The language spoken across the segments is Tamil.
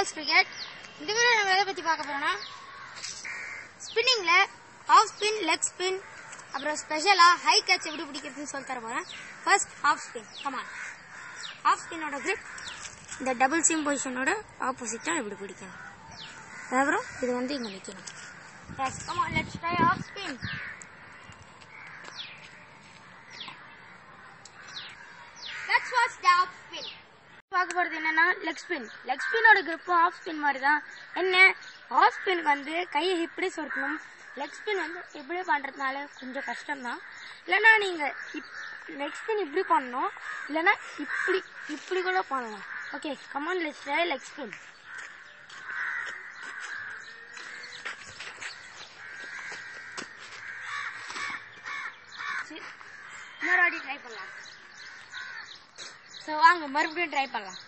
guys, cricket. இந்த வீடியோ நம்ம எதை பத்தி பார்க்க போறோம்னா ஸ்பின்னிங்ல ஆஃப் ஸ்பின், லெக் ஸ்பின், அப்புறம் ஸ்பெஷலா ஹை கேட்ச் எப்படி பிடிக்கிறதுன்னு சொல்லி தர போறேன். First off spin. Come on. Off ஸ்பின்னோட grip இந்த டபுள் சீம் பொசிஷனோட ஆப்போசிட்டா எப்படி பிடிக்கணும். அப்புறம் இது வந்து இங்க நிக்கணும். Yes, come on, let's try off spin. Let's watch the off spin. பார்க்க போறது என்னன்னா லெக் ஸ்பின். லெக் ஸ்பினோட கிரிப்பும் ஆஃப் ஸ்பின் மாதிரி தான். என்ன ஆஃப் ஸ்பின் வந்து கையை இப்படி சொருக்கணும். லெக் ஸ்பின் வந்து இப்படி பண்றதுனால கொஞ்சம் கஷ்டம் தான். இல்லைன்னா நீங்க லெக் ஸ்பின் இப்படி பண்ணணும், இல்லைன்னா இப்படி கூட பண்ணலாம். Okay, come on, let's try leg spin. இன்னொரு வாட்டி ட்ரை பண்ணலாம். ஸோ வாங்க மறுபடியும் ட்ரை பண்ணலாம்.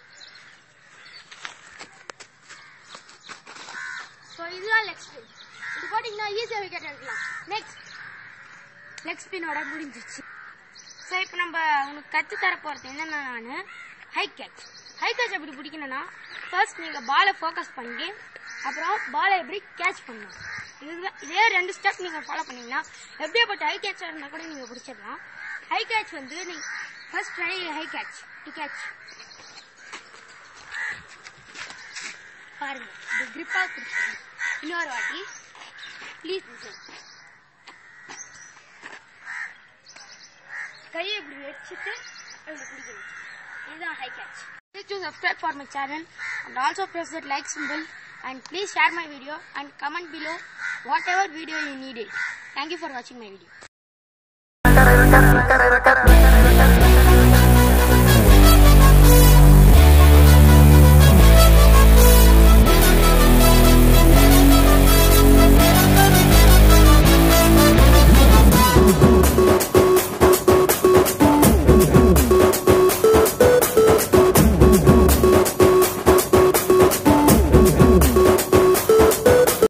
ஸோ இதுதான் லெக் ஸ்பின். இது போட்டிங்கன்னா ஈஸியாக விக்கெட் எடுக்கலாம். நெக்ஸ்ட் லெக் ஸ்பினோட முடிஞ்சிச்சு. ஸோ இப்போ நம்ம உனக்கு கற்றுத்தர போகிறது என்னென்னா, நான் ஹை கேட்ச். ஹை கேட்ச் எப்படி பிடிக்கணும்னா, ஃபர்ஸ்ட் நீங்கள் பாலை ஃபோக்கஸ் பண்ணி அப்புறம் பாலை எப்படி கேட்ச் பண்ணணும். இதே 2 ஸ்டெப் நீங்கள் ஃபாலோ பண்ணீங்கன்னா எப்படியாப்பட்ட ஹை கேட்சாக இருந்தால் கூட நீங்கள் பிடிச்சிடலாம். ஹை கேட்ச் வந்து நீங்கள் first try high catch to catch. பாருங்க, இது கிரிப்பாக பிடிச்சிருங்க. இன்னொரு வாட்டி ப்ளீஸ் கையை இப்படி வச்சுட்டு இப்படி பிடிக்கணும். இதுதான் high catch. Please do subscribe for my channel and also press that like symbol, and please share my video and comment below whatever video you needed. Thank you for watching my video.